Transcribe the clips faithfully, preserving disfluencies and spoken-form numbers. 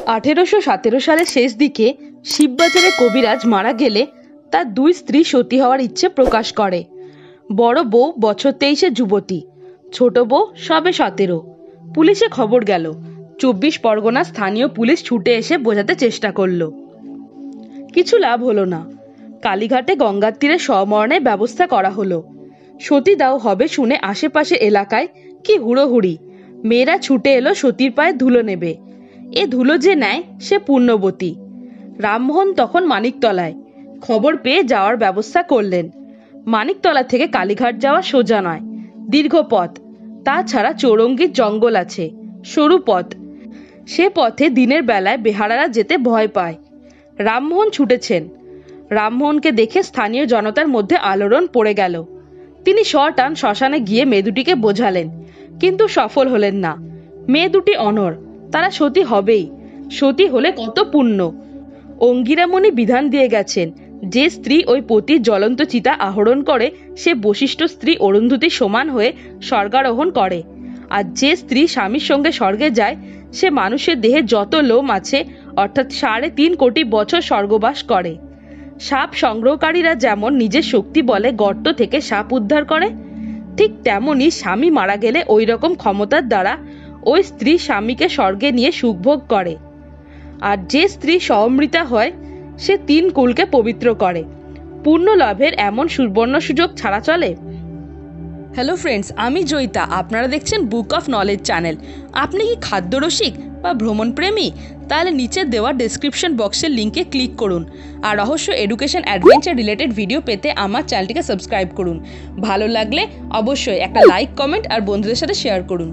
আঠেরোশো সতেরো সালের শেষ দিকে শিববাজারে কবিরাজ মারা গেলে তার দুই স্ত্রী সতী হওয়ার ইচ্ছে প্রকাশ করে। বড় বউ বছর তেইশে যুবতী, ছোট বউ সবে সতেরো। পুলিশে খবর গেল। চব্বিশ পরগনা স্থানীয় পুলিশ ছুটে এসে বোঝাতে চেষ্টা করলো, কিছু লাভ হলো না। কালীঘাটে গঙ্গার তীরে সমরণের ব্যবস্থা করা হলো। সতীদাহ হবে শুনে আশেপাশে এলাকায় কি হুড়োহুড়ি। মেয়েরা ছুটে এলো সতীর পায়ে ধুলো নেবে। এ ধুলো যে নেয় সে পুণ্যবতী। রামমোহন তখন মানিকতলায়। খবর পেয়ে যাওয়ার ব্যবস্থা করলেন। মানিকতলা থেকে কালীঘাট যাওয়া সোজা নয়, দীর্ঘ পথ। তাছাড়া চৌরঙ্গীর জঙ্গল আছে, সরু পথ। সে পথে দিনের বেলায় বেহারারা যেতে ভয় পায়। রামমোহন ছুটেছেন। রামমোহনকে দেখে স্থানীয় জনতার মধ্যে আলোড়ন পড়ে গেল। তিনি সটান শ্মশানে গিয়ে মেয়ে দুটিকে বোঝালেন, কিন্তু সফল হলেন না। মেয়ে দুটি অনড়, তারা সতী হবেই। সতী হলে কত পুণ্য। অঙ্গিরামণি বিধান দিয়ে গেছেন, যে স্ত্রী ওই পতির জ্বলন্ত চিতা আহরণ করে সে বশিষ্ঠ স্ত্রী অরুন্ধতির সমান হয়ে স্বর্গারোহণ করে। আর যে স্ত্রী স্বামীর সঙ্গে স্বর্গে যায় সে মানুষের দেহে যত লোম আছে অর্থাৎ সাড়ে তিন কোটি বছর স্বর্গবাস করে। সাপ সংগ্রহকারীরা যেমন নিজের শক্তি বলে গর্ত থেকে সাপ উদ্ধার করে, ঠিক তেমনি স্বামী মারা গেলে ওই রকম ক্ষমতার দ্বারা ওই স্ত্রী স্বামীকে স্বর্গে নিয়ে সুখভোগ করে। আর যে স্ত্রী সমৃতা হয় সে তিন কুলকে পবিত্র করে। পুণ্য লাভের এমন সুবর্ণ সুযোগ ছাড়া চলে? হ্যালো ফ্রেন্ডস, আমি জয়িতা। আপনারা দেখছেন বুক অফ নলেজ চ্যানেল। আপনি কি খাদ্যরসিক বা ভ্রমণ প্রেমী? তাহলে নিচে দেওয়া ডেসক্রিপশন বক্সের লিঙ্কে ক্লিক করুন আর রহস্য এডুকেশন অ্যাডভেঞ্চার রিলেটেড ভিডিও পেতে আমার চ্যানেলটিকে সাবস্ক্রাইব করুন। ভালো লাগলে অবশ্যই একটা লাইক, কমেন্ট আর বন্ধুদের সাথে শেয়ার করুন।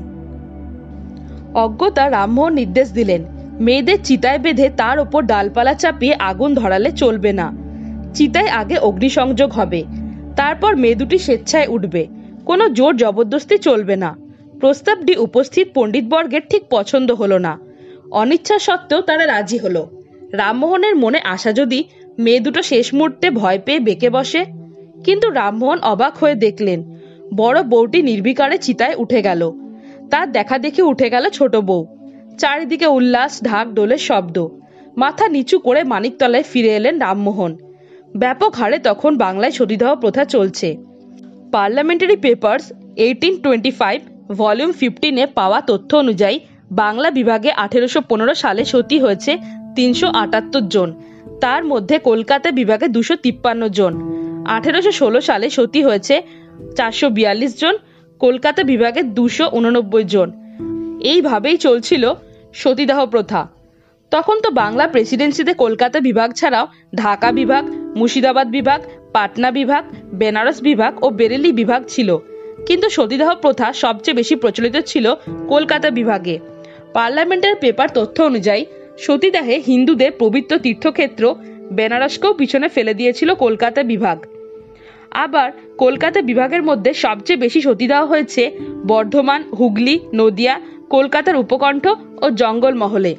অজ্ঞতা রামমোহন নির্দেশ দিলেন, মেয়েদের চিতায় বেঁধে তার ওপর ডালপালা চাপিয়ে আগুন ধরালে চলবে না। চিতায় আগে অগ্নিসংযোগ হবে, তারপর মেয়ে দুটি স্বেচ্ছায় উঠবে। কোনো জোর জবরদস্তি চলবে না। প্রস্তাবটি উপস্থিত পণ্ডিতবর্গের ঠিক পছন্দ হলো না। অনিচ্ছা সত্ত্বেও তারা রাজি হলো। রামমোহনের মনে আশা যদি মেয়ে দুটো শেষ মুহূর্তে ভয় পেয়ে বেঁকে বসে। কিন্তু রামমোহন অবাক হয়ে দেখলেন বড় বউটি নির্বিকারে চিতায় উঠে গেল। তার দেখা দেখি উঠে গেল ছোট বউ। চারিদিকে উল্লাস, ঢাক ঢোলের শব্দ। মাথা নিচু করে মানিকতলায় ফিরে এলেন রামমোহন। ব্যাপক হারে তখন বাংলায় সতীদাহ প্রথা চলছে। Parliamentary papers eighteen twenty five volume ফিফটিনে পাওয়া তথ্য অনুযায়ী বাংলা বিভাগে আঠেরোশো পনেরো সালে সতী হয়েছে তিনশো আটাত্তর জন। তার মধ্যে কলকাতা বিভাগে দুশো তিপ্পান্ন জন। আঠেরোশো ষোলো সালে সতী হয়েছে চারশো বিয়াল্লিশ জন, কলকাতা বিভাগে দুশো উননব্বই জন। এইভাবেই চলছিল সতীদাহ প্রথা। তখন তো বাংলা প্রেসিডেন্সিতে কলকাতা বিভাগ ছাড়াও ঢাকা বিভাগ, মুর্শিদাবাদ বিভাগ, পাটনা বিভাগ, বেনারস বিভাগ ও বেরেলি বিভাগ ছিল। কিন্তু সতীদাহ প্রথা সবচেয়ে বেশি প্রচলিত ছিল কলকাতা বিভাগে। পার্লামেন্টের পেপার তথ্য অনুযায়ী সতীদাহে হিন্দুদের পবিত্র তীর্থক্ষেত্র বেনারসকেও পিছনে ফেলে দিয়েছিল কলকাতা বিভাগ। আবার কলকাতা বিভাগের মধ্যে সবচেয়ে বেশি সতীদাহ হয়েছে বর্ধমান, হুগলি, নদিয়া, কলকাতার উপকণ্ঠ ও জঙ্গলমহলে।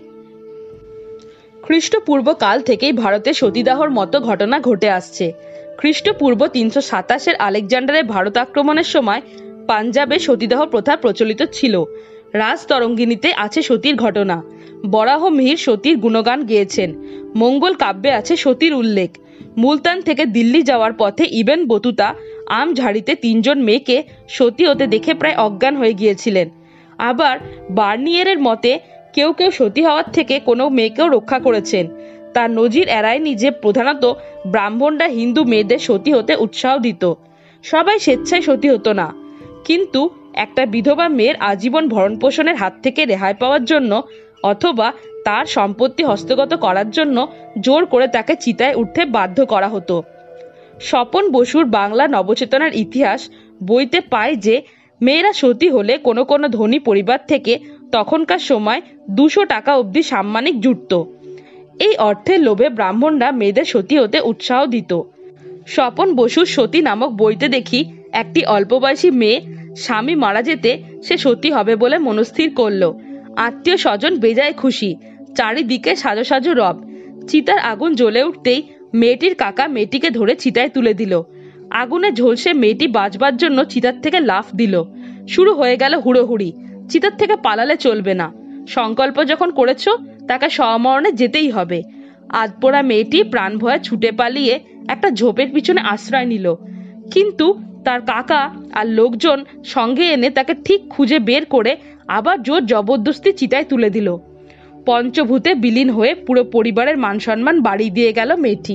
খ্রিস্টপূর্ব কাল থেকেই ভারতে সতীদাহর মতো ঘটনা ঘটে আসছে। খ্রিস্টপূর্ব তিনশো সাতাশের আলেকজান্ডারের ভারত আক্রমণের সময় পাঞ্জাবে সতীদাহ প্রথা প্রচলিত ছিল। রাজ তরঙ্গিনীতে আছে সতীর ঘটনা। বরাহ মিহির সতীর গুণগান গেয়েছেন। মঙ্গল কাব্যে আছে সতীর উল্লেখ। মুলতান থেকে দিল্লি যাওয়ার পথে ইবেন বতুতা আম ঝাড়িতে তিনজন মেয়েকে সতী হতে দেখে প্রায় অজ্ঞান হয়ে গিয়েছিলেন। আবার বার্নিয়ারের মতে কেউ কেউ সতী হওয়ার থেকে কোনো মেয়েকেও রক্ষা করেছেন। তার নজির এড়ায়নি যে প্রধানত ব্রাহ্মণরা হিন্দু মেয়েদের সতী হতে উৎসাহ দিত। সবাই স্বেচ্ছায় সতী হতো না, কিন্তু একটা বিধবা মেয়ের আজীবন ভরণ পোষণের হাত থেকে রেহাই পাওয়ার জন্য অথবা তার সম্পত্তি হস্তগত করার জন্য জোর করে তাকে চিতায় উঠতে বাধ্য করা হতো। স্বপন বসুর বাংলা নবচেতনার ইতিহাস বইতে পায় যে মেয়েরা সতী হলে কোনো কোনো ধনী পরিবার থেকে তখনকার সময় দুশো টাকা অবধি সাম্মানিক জুটত। এই অর্থের লোভে ব্রাহ্মণরা মেয়েদের সতী হতে উৎসাহ দিত। স্বপন বসুর সতী নামক বইতে দেখি একটি অল্প বয়সী মেয়ে স্বামী মারা যেতে সে সতী হবে বলে মনস্থির করল। আত্মীয় স্বজন বেজায় খুশি, চারিদিকে সাজো সাজো রব। চিতার আগুন জ্বলে উঠতেই মেয়েটির কাকা মেয়েটিকে ধরে চিতায় তুলে দিল। আগুনে ঝলসে মেয়েটি বাঁচবার জন্য চিতার থেকে লাফ দিল। শুরু হয়ে গেল হুড়োহুড়ি। চিতার থেকে পালালে চলবে না। সংকল্প যখন করেছ তাকে সমরণে যেতেই হবে। আধপোড়া মেয়েটি প্রাণ ভয়ে ছুটে পালিয়ে একটা ঝোপের পিছনে আশ্রয় নিল, কিন্তু তার কাকা আর লোকজন সঙ্গে এনে তাকে ঠিক খুঁজে বের করে আবার জোর জবরদস্তি চিতায় তুলে দিল। পঞ্চভূতে বিলীন হয়ে পুরো পরিবারের মান সম্মান বাড়িয়ে দিয়ে গেল মেয়েটি।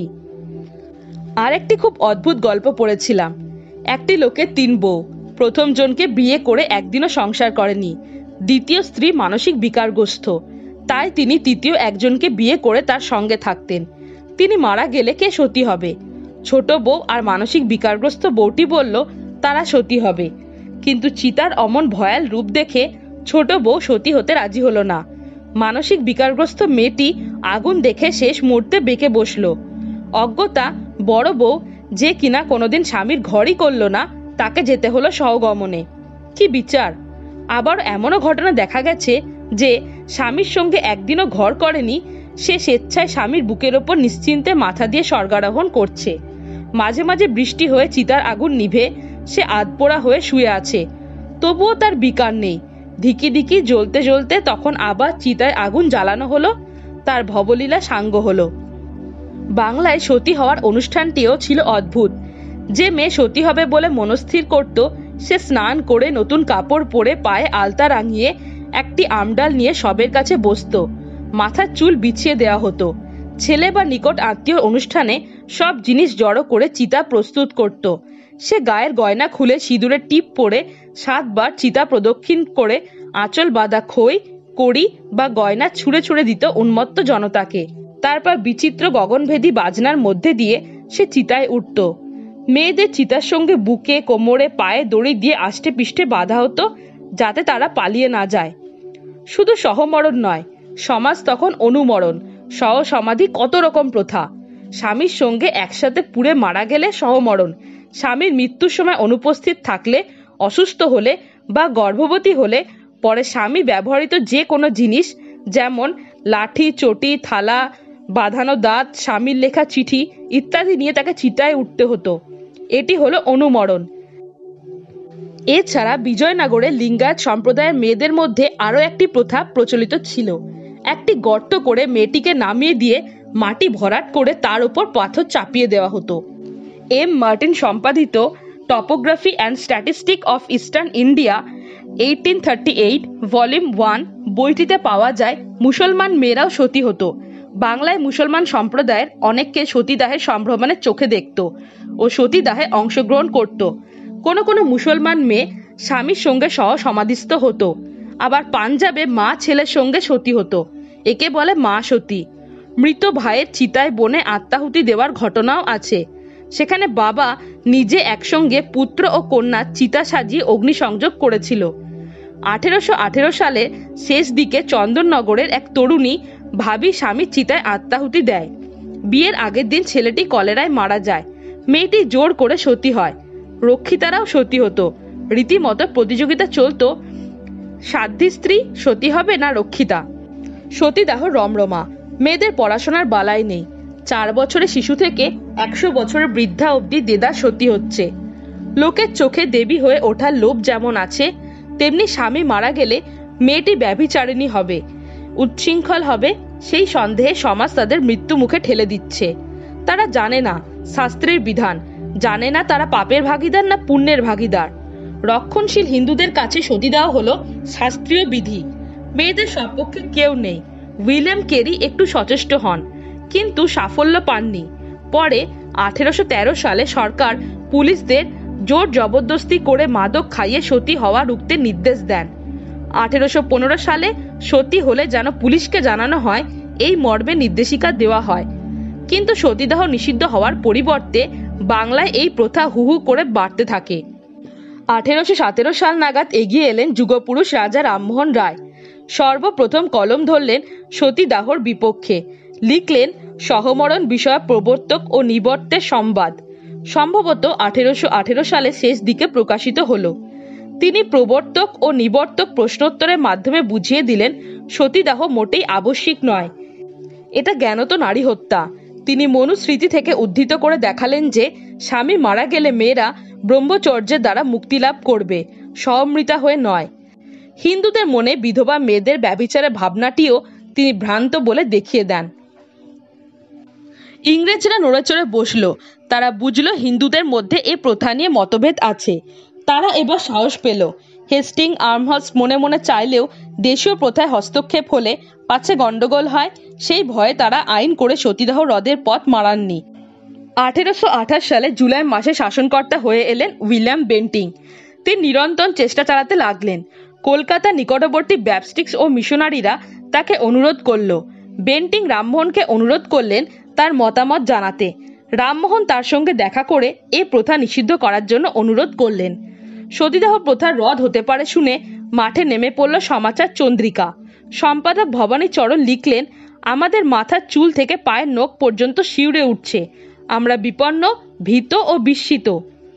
আর একটি খুব অদ্ভুত গল্প পড়েছিলাম। একটি লোকের তিন বউ। প্রথম জনকে বিয়ে করে একদিনও সংসার করেনি। দ্বিতীয় স্ত্রী মানসিক বিকারগ্রস্ত, তাই তিনি তৃতীয় একজনকে বিয়ে করে তার সঙ্গে থাকতেন। তিনি মারা গেলে কে সতী হবে? ছোট বউ আর মানসিক বিকারগ্রস্ত বউটি বলল তারা সতী হবে, কিন্তু চিতার অমন ভয়াল রূপ দেখে ছোট বউ সতী হতে রাজি হলো না। মানসিক বিকারগ্রস্ত মেয়েটি আগুন দেখে শেষ মুহূর্তে বেঁকে বসলো। অজ্ঞতা বড় বউ, যে কিনা কোনোদিন স্বামীর ঘরই করলো না, তাকে যেতে হলো সহগমনে। কি বিচার! আবার এমনও ঘটনা দেখা গেছে যে স্বামীর সঙ্গে একদিনও ঘর করেনি, সে স্বেচ্ছায় স্বামীর বুকের ওপর নিশ্চিন্তে মাথা দিয়ে স্বর্গারোহণ করছে। মাঝে মাঝে বৃষ্টি হয়ে চিতার আগুন নিভে সে আধপোড়া হয়ে শুয়ে আছে, তবুও তার বিকার নেই। ধিকি ধিকি জ্বলতে জ্বলতে তখন আবার চিতায় আগুন জ্বালানো হলো, তার ভবলীলা সাঙ্গ হলো। বাংলায় সতী হওয়ার অনুষ্ঠানটিও ছিল অদ্ভুত। যে মেয়ে সতী হবে বলে মনস্থির করত, সে স্নান করে নতুন কাপড় পরে পায়ে আলতা রাঙিয়ে একটি আমডাল নিয়ে সবের কাছে বসত। মাথার চুল বিছিয়ে দেওয়া হতো। ছেলে বা নিকট আত্মীয় অনুষ্ঠানে সব জিনিস জড়ো করে চিতা প্রস্তুত করত। সে গায়ের গয়না খুলে সিঁদুরের টিপ পরে সাতবার চিতা প্রদক্ষিণ করে আঁচল বাঁধা খই, কড়ি বা গয়না ছুঁড়ে ছুঁড়ে দিত উন্মত্ত জনতাকে। তারপর বিচিত্র গগনভেদী বাজনার মধ্যে দিয়ে সে চিতায় উঠত। মেয়েদের চিতার সঙ্গে বুকে, কোমরে, পায়ে দড়ি দিয়ে আষ্টে পিষ্টে বাঁধা হতো, যাতে তারা পালিয়ে না যায়। শুধু সহমরণ নয়, সমাজ তখন অনুমরণ, সহ সমাধি, কত রকম প্রথা। স্বামীর সঙ্গে একসাথে পুড়ে মারা গেলে সহমরণ, স্বামীর মৃত্যুর সময় অনুপস্থিত থাকলে, অসুস্থ হলে বা গর্ভবতী হলে পরে স্বামী ব্যবহৃত যে কোনো জিনিস, যেমন লাঠি, চটি, থালা, বাঁধানো দাঁত, স্বামীর লেখা চিঠি ইত্যাদি নিয়ে তাকে চিতায় উঠতে হতো। এটি হলো অনুমরণ। এছাড়া বিজয়নগরে লিঙ্গায়ত সম্প্রদায়ের মেয়েদের মধ্যে আরও একটি প্রথা প্রচলিত ছিল। একটি গর্ত করে মেয়েটিকে নামিয়ে দিয়ে মাটি ভরাট করে তার উপর পাথর চাপিয়ে দেওয়া হতো। এম মার্টিন সম্পাদিত topography and statistic of eastern India eighteen thirty eight volume one বইটিতে পাওয়া যায় মুসলমান মেয়েরাও সতী হতো। বাংলায় মুসলমান সম্প্রদায়ের অনেককে সতীদাহের সম্ভ্রমণের চোখে দেখত ও সতীদাহে অংশগ্রহণ করত। কোনো কোনো মুসলমান মেয়ে স্বামীর সঙ্গে সহ সমাধিস্থ হতো। আবার পাঞ্জাবে মা ছেলের সঙ্গে সতী হতো, একে বলে মা সতী। মৃত ভাইয়ের চিতায় বনে আত্মাহুতি দেওয়ার ঘটনাও আছে। সেখানে বাবা নিজে একসঙ্গে পুত্র ও কন্যা চিতা সাজিয়ে অগ্নিসংযোগ করেছিল। আঠেরোশো আঠেরো সালে শেষ দিকে চন্দননগরের এক তরুণী ভাবি স্বামীর চিতায় আত্মাহুতি দেয়। বিয়ের আগের দিন ছেলেটি কলেরায় মারা যায়। মেয়েটি জোর করে সতী হয়। রক্ষিতারাও সতী হতো। রীতিমতো প্রতিযোগিতা চলতো, সাধ্বী স্ত্রী সতী হবে না রক্ষিতা। সতীদাহ রমরমা। মেয়েদের পড়াশোনার বালাই নেই। চার বছরের শিশু থেকে একশো বছরের বৃদ্ধা অবধি দেদা সতী হচ্ছে। লোকের চোখে দেবী হয়ে ওঠার লোভ যেমন আছে, তেমনি স্বামী মারা গেলে মেয়েটি ব্যভিচারিণী হবে, উচ্ছৃঙ্খল হবে, সেই সন্দেহে সমাজ তাদের মৃত্যু মুখে ঠেলে দিচ্ছে। তারা জানে না শাস্ত্রের বিধান, জানে না তারা পাপের ভাগিদার না পুণ্যের ভাগিদার। রক্ষণশীল হিন্দুদের কাছে সতীদাহ হলো শাস্ত্রীয় বিধি। মেয়েদের সপক্ষে কেউ নেই। উইলিয়াম কেরি একটু সচেষ্ট হন, কিন্তু সাফল্য পাননি। পরে আঠেরোশো তেরো সালে সরকার পুলিশদের জোর জবরদস্তি করে মাদক খাইয়ে সতী হওয়া রুখতে নির্দেশ দেন। আঠেরোশো পনেরো সালে সতী হলে যেন পুলিশকে জানানো হয়, এই মর্মে নির্দেশিকা দেওয়া হয়। কিন্তু সতীদাহ নিষিদ্ধ হওয়ার পরিবর্তে বাংলায় এই প্রথা হু হু করে বাড়তে থাকে। আঠেরোশো সতেরো সাল নাগাদ এগিয়ে এলেন যুগপুরুষ রাজা রামমোহন রায়। সর্বপ্রথম কলম ধরলেন সতীদাহর বিপক্ষে। লিখলেন সহমরণ বিষয়ক প্রবর্তক ও নিবর্তের সংবাদ। সম্ভবত আঠেরোশো আঠেরো সালে শেষ দিকে প্রকাশিত হলো। তিনি প্রবর্তক ও নিবর্তক প্রশ্নোত্তরের মাধ্যমে বুঝিয়ে দিলেন সতীদাহ মোটেই আবশ্যিক নয়, এটা জ্ঞানত নারী হত্যা। তিনি মনুস্মৃতি থেকে উদ্ধৃত করে দেখালেন যে স্বামী মারা গেলে মেয়েরা ব্রহ্মচর্যের দ্বারা মুক্তি লাভ করবে, সহমৃতা হয়ে নয়। হিন্দুদের মনে বিধবা মেয়েদের ব্যভিচারের ভাবনাটিও তিনি ভ্রান্ত বলে দেখিয়ে দেন। ইংরেজরা নড়েচড়ে বসলো। তারা বুঝলো হিন্দুদের মধ্যে এ প্রথা নিয়ে মতভেদ আছে। তারা এবার সাহস পেল। হেস্টিং আর্মহার্স্ট মনে মনে চাইলেও দেশীয় প্রথায় হস্তক্ষেপ হলে পাছে গন্ডগোল হয়, সেই ভয়ে তারা আইন করে সতীদাহ হ্রদের পথ মারাননি। আঠেরোশো আঠাশ সালে জুলাই মাসে শাসনকর্তা হয়ে এলেন উইলিয়াম বেন্টিং। তিনি নিরন্তর চেষ্টা চালাতে লাগলেন। কলকাতা নিকটবর্তী ব্যাপস্টিক্স ও মিশনারিরা তাকে অনুরোধ করল। বেন্টিং রামমোহনকে অনুরোধ করলেন তার মতামত জানাতে। রামমোহন তার সঙ্গে দেখা করে এ প্রথা নিষিদ্ধ করার জন্য অনুরোধ করলেন। সতীদাহ প্রথার রদ হতে পারে শুনে মাঠে নেমে পড়ল সমাচার চন্দ্রিকা। সম্পাদক ভবানী চরণ লিখলেন, আমাদের মাথার চুল থেকে পায়ের নখ পর্যন্ত শিউরে উঠছে। আমরা বিপন্ন, ভীত ও বিস্মিত।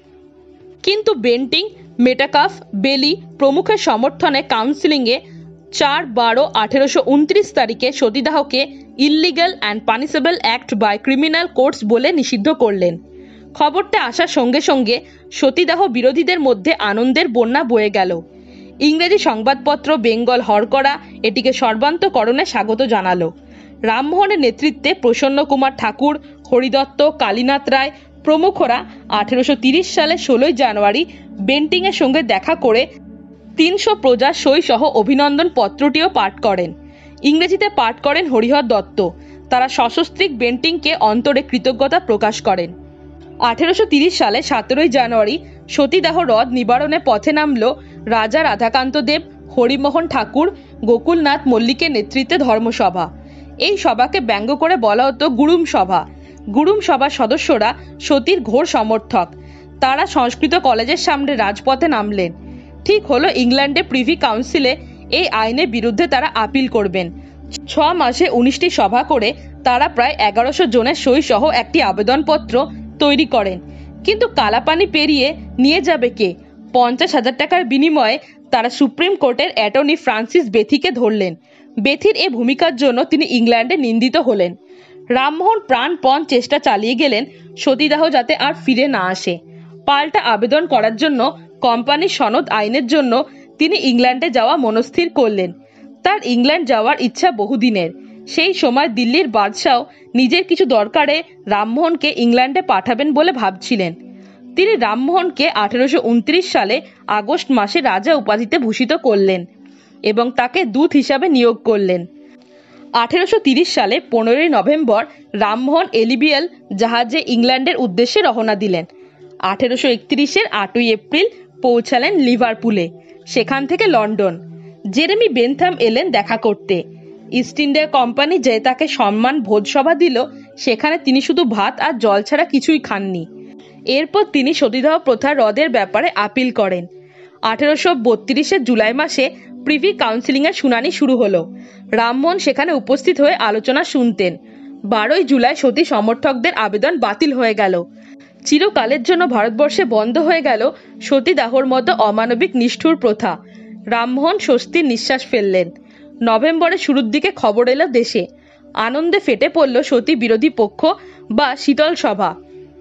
কিন্তু বেন্টিং, মেটাকাফ, বেলি প্রমুখের সমর্থনে কাউন্সিলিংয়ে চার বারো আঠেরোশো উনত্রিশ তারিখে সতীদাহকে illegal and punishable act by criminal courts বলে নিষিদ্ধ করলেন। খবরটা আসার সঙ্গে সঙ্গে সতীদাহ বিরোধীদের মধ্যে আনন্দের বন্যা বয়ে গেল। ইংরেজি সংবাদপত্র বেঙ্গল হরকরা এটিকে সর্বান্তকরণে স্বাগত জানালো। রামমোহনের নেতৃত্বে প্রসন্ন কুমার ঠাকুর, হরিদত্ত, কালীনাথ রায় প্রমুখরা আঠেরোশো তিরিশ সালে ষোলোই জানুয়ারি বেন্টিংয়ের সঙ্গে দেখা করে তিনশো প্রজার সই সহ অভিনন্দন পত্রটিও পাঠ করেন। ইংরেজিতে পাঠ করেন হরিহর দত্ত। তারা সশস্ত্রীক বেন্টিংকে অন্তরে কৃতজ্ঞতা প্রকাশ করেন। আঠেরোশো তিরিশ সালে সতেরোই জানুয়ারি সতীদাহ হ্রদ নিবারণে পথে নামল রাজা রাধাকান্ত দেব, হরিমোহন ঠাকুর, গোকুলনাথ মল্লিকের নেতৃত্বে ধর্মসভা। এই সভাকে ব্যঙ্গ করে বলা হতো গুরুম সভা। গুরুম সভার সদস্যরা সতীর ঘোর সমর্থক। তারা সংস্কৃত কলেজের সামনে রাজপথে নামলেন। ঠিক হলো ইংল্যান্ডে প্রিভি কাউন্সিলে এই আইনের বিরুদ্ধে তারা আপিল করবেন। ছ মাসে উনিশটি সভা করে তারা প্রায় এগারোশো জনের সই সহ একটি আবেদনপত্র তৈরি করেন। কিন্তু কালাপানি পেরিয়ে নিয়ে যাবে কে? পঞ্চাশ হাজার টাকার বিনিময়ে তারা সুপ্রিম কোর্টের অ্যাটর্নি ফ্রান্সিস বেথিকে ধরলেন। বেথির এ ভূমিকার জন্য তিনি ইংল্যান্ডে নিন্দিত হলেন। রামমোহন প্রাণপণ চেষ্টা চালিয়ে গেলেন সতীদাহ যাতে আর ফিরে না আসে। পাল্টা আবেদন করার জন্য কোম্পানির সনদ আইনের জন্য তিনি ইংল্যান্ডে যাওয়া মনস্থির করলেন। তার ইংল্যান্ড যাওয়ার ইচ্ছা বহুদিনের। সেই সময় দিল্লির বাদশাহ নিজের কিছু দরকারে রামমোহনকে ইংল্যান্ডে পাঠাবেন বলে ভাবছিলেন। তিনি রামমোহনকে আঠেরোশো উনত্রিশ সালে আগস্ট মাসে রাজা উপাধিতে ভূষিত করলেন এবং তাকে দূত হিসাবে নিয়োগ করলেন। আঠেরোশো তিরিশ সালে পনেরোই নভেম্বর রামমোহন এলিবিয়াল জাহাজে ইংল্যান্ডের উদ্দেশ্যে রওনা দিলেন। আঠেরোশো একত্রিশের আটই এপ্রিল পৌঁছালেন লিভারপুলে। সেখান থেকে লন্ডন। জেরেমি বেন্থাম এলেন দেখা করতে। ইস্ট ইন্ডিয়া কোম্পানি যে তাকে সম্মান ভোজসভা দিল, সেখানে তিনি শুধু ভাত আর জল ছাড়া কিছুই খাননি। এরপর তিনি সতীদাহ প্রথা রদের ব্যাপারে আপিল করেন। আঠেরোশো বত্রিশের জুলাই মাসে প্রিভি কাউন্সিলিংয়ের শুনানি শুরু হলো। রামমোহন সেখানে উপস্থিত হয়ে আলোচনা শুনতেন। বারোই জুলাই সতী সমর্থকদের আবেদন বাতিল হয়ে গেল। চিরকালের জন্য ভারতবর্ষে বন্ধ হয়ে গেল সতীদাহর মতো অমানবিক নিষ্ঠুর প্রথা। রামমোহন স্বস্তির নিঃশ্বাস ফেললেন। নভেম্বরের শুরুর দিকে খবর এলো দেশে। আনন্দে ফেটে পড়ল সতী বিরোধী পক্ষ বা শীতল সভা।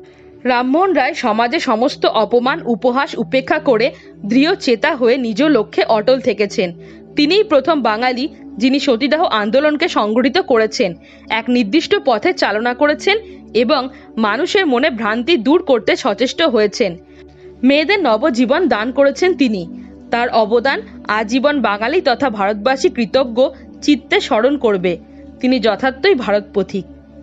রামমোহন রায় সমাজে সমস্ত অপমান উপহাস উপেক্ষা করে দৃঢ় চেতা হয়ে নিজ লক্ষ্যে অটল থেকেছেন। তিনিই প্রথম বাঙালি যিনি সতীদাহ আন্দোলনকে সংগঠিত করেছেন, এক নির্দিষ্ট পথে চালনা করেছেন এবং মানুষের মনে ভ্রান্তি দূর করতে সচেষ্ট হয়েছেন। মেয়েদের নবজীবন দান করেছেন তিনি। তার অবদান আজীবন বাঙালি তথা ভারতবাসী কৃতজ্ঞ চিত্তে স্মরণ করবে। তিনি যথার্থই ভারত পথিক।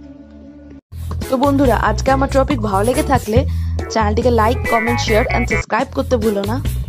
তো বন্ধুরা, আজকে আমার টপিক ভালো লেগে থাকলে চ্যানেলটিকে like, comment, share and subscribe করতে ভুলো না।